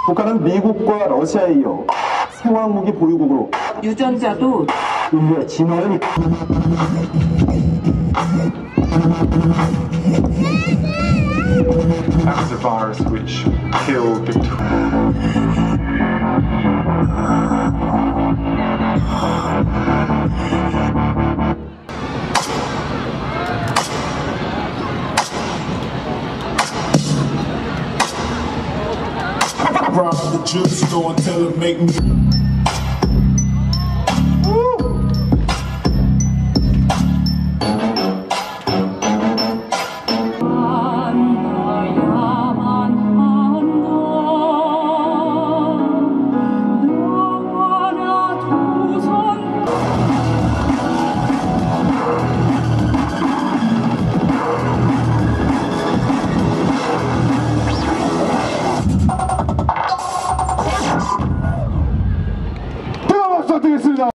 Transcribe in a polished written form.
북한은 미국과 러시아에 이어 생화무기 보유국으로 유전자도 인류의 진화를 That was a virus which killed Rob the juice store and tell him make me